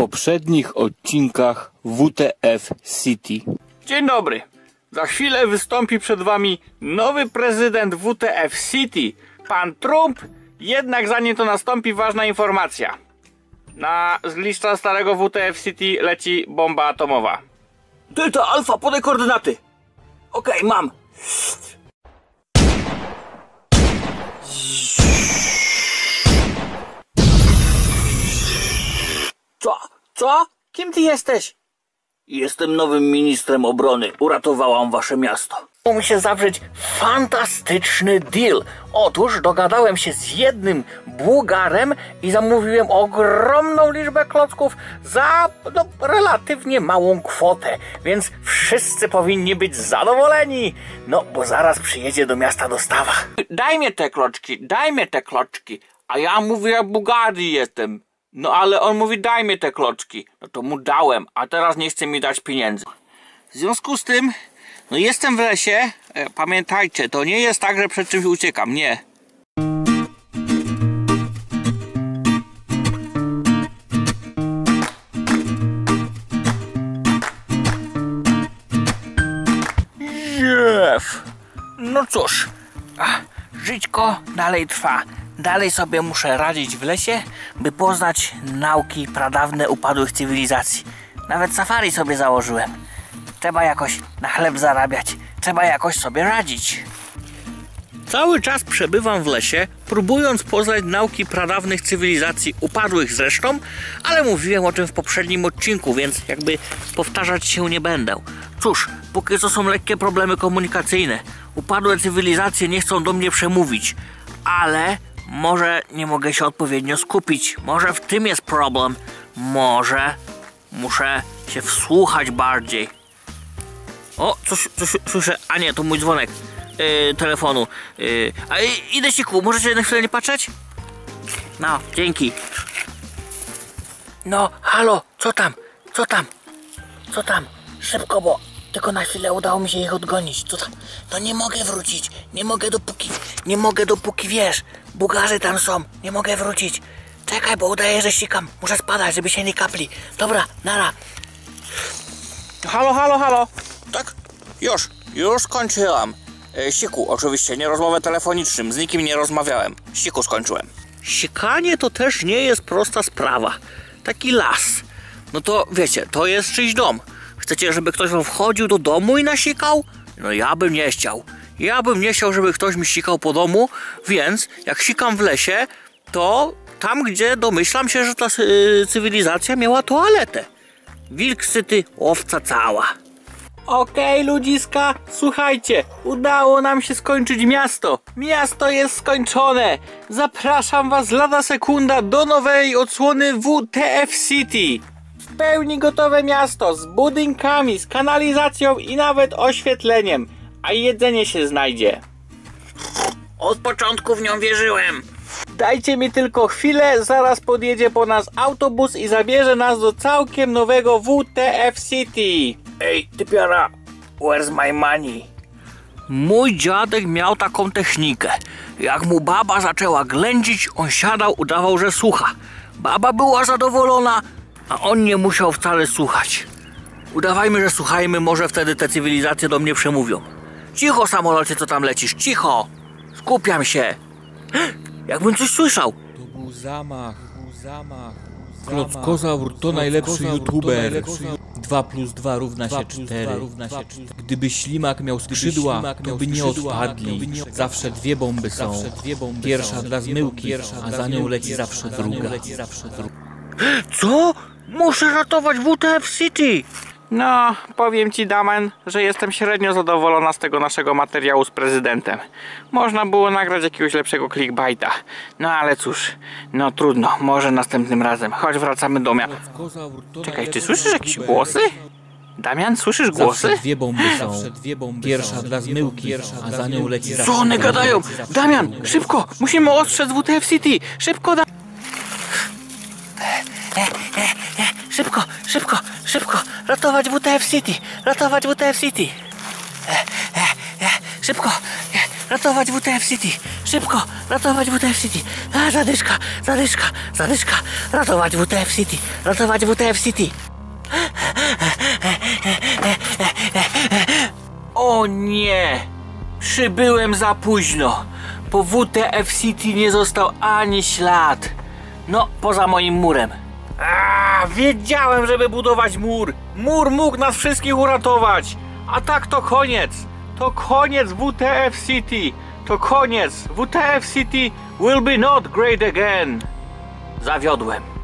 poprzednich odcinkach WTF City. Dzień dobry. Za chwilę wystąpi przed wami nowy prezydent WTF City, pan Trump. Jednak zanim to nastąpi, ważna informacja. Z lista starego WTF City leci bomba atomowa. Delta Alfa, podaj koordynaty. Okej, mam. Co? Kim ty jesteś? Jestem nowym ministrem obrony. Uratowałam wasze miasto. Udało mi się zawrzeć fantastyczny deal. Otóż dogadałem się z jednym Bułgarem i zamówiłem ogromną liczbę klocków za relatywnie małą kwotę, więc wszyscy powinni być zadowoleni. No, bo zaraz przyjedzie do miasta dostawa. Daj mnie te kloczki. A ja mówię, ja Bułgarii jestem. No ale on mówi, daj mi te kloczki. No to mu dałem, a teraz nie chce mi dać pieniędzy. W związku z tym, no jestem w lesie. Pamiętajcie, to nie jest tak, że przed czymś uciekam, nie. No cóż, żyćko dalej trwa. Dalej sobie muszę radzić w lesie, by poznać nauki pradawne upadłych cywilizacji. Nawet safari sobie założyłem. Trzeba jakoś na chleb zarabiać. Trzeba jakoś sobie radzić. Cały czas przebywam w lesie, próbując poznać nauki pradawnych cywilizacji, upadłych zresztą, ale mówiłem o tym w poprzednim odcinku, więc jakby powtarzać się nie będę. Cóż, póki co są lekkie problemy komunikacyjne. Upadłe cywilizacje nie chcą do mnie przemówić, ale może nie mogę się odpowiednio skupić. Może w tym jest problem. Może muszę się wsłuchać bardziej. O, coś słyszę. A nie, to mój dzwonek telefonu. Idę siku, możecie na chwilę nie patrzeć? No, dzięki. No, halo, co tam? Szybko, bo tylko na chwilę udało mi się ich odgonić. Co tam? No nie mogę wrócić. Nie mogę dopóki wiesz. Bułgarzy tam są. Nie mogę wrócić. Czekaj, bo udaję, że sikam. Muszę spadać, żeby się nie kapli. Dobra, nara. Halo. Tak? Już skończyłam. Siku, oczywiście, nie rozmowę telefoniczną. Z nikim nie rozmawiałem. Siku, skończyłem. Sikanie to też nie jest prosta sprawa. Taki las. No to wiecie, to jest czyjś dom. Chcecie, żeby ktoś wam wchodził do domu i nasikał? No ja bym nie chciał. Żeby ktoś mi sikał po domu, więc jak sikam w lesie, to tam, gdzie domyślam się, że ta cywilizacja miała toaletę. Wilk syty, owca cała. Okej, ludziska, słuchajcie, udało nam się skończyć miasto. Miasto jest skończone. Zapraszam was lada sekunda do nowej odsłony WTF City. W pełni gotowe miasto z budynkami, z kanalizacją i nawet oświetleniem. A jedzenie się znajdzie. Od początku w nią wierzyłem. Dajcie mi tylko chwilę, zaraz podjedzie po nas autobus i zabierze nas do całkiem nowego WTF City. Ej, typiara, where's my money? Mój dziadek miał taką technikę. Jak mu baba zaczęła ględzić, on siadał, udawał, że słucha. Baba była zadowolona, a on nie musiał wcale słuchać. Udawajmy, że słuchajmy, może wtedy te cywilizacje do mnie przemówią. Cicho, samolocie, co tam lecisz, cicho! Skupiam się. Jakbym coś słyszał. To był zamach. Klockozaur to najlepszy youtuber. 2 + 2 równa się 4. Gdyby ślimak miał skrzydła, to by nie odpadli. Zawsze 2 bomby są. Pierwsza dla zmyłki, a za nią leci zawsze druga. Co? Muszę ratować WTF City. No, powiem ci, Damian, że jestem średnio zadowolona z tego naszego materiału z prezydentem. Można było nagrać jakiegoś lepszego clickbaita. No ale cóż, no trudno, może następnym razem. Chodź, wracamy do miasta. Czekaj, czy słyszysz jakieś głosy? Damian, słyszysz głosy? Zawsze 2 bomby są. Pierwsza dla zmyłki, a za nią leci zawsze. Co one gadają? Damian, szybko! Musimy ostrzec WTF City! Szybko, Szybko! Ratować WTF City! Szybko! Ratować WTF City! szybko, ratować WTF City. A, zadyszka, ratować WTF City, ratować WTF City. O nie! Przybyłem za późno. Po WTF City nie został ani ślad. No, poza moim murem. Wiedziałem, żeby budować mur. Mur mógł nas wszystkich uratować. A tak to koniec. To koniec WTF City. To koniec. WTF City will be not great again. Zawiodłem.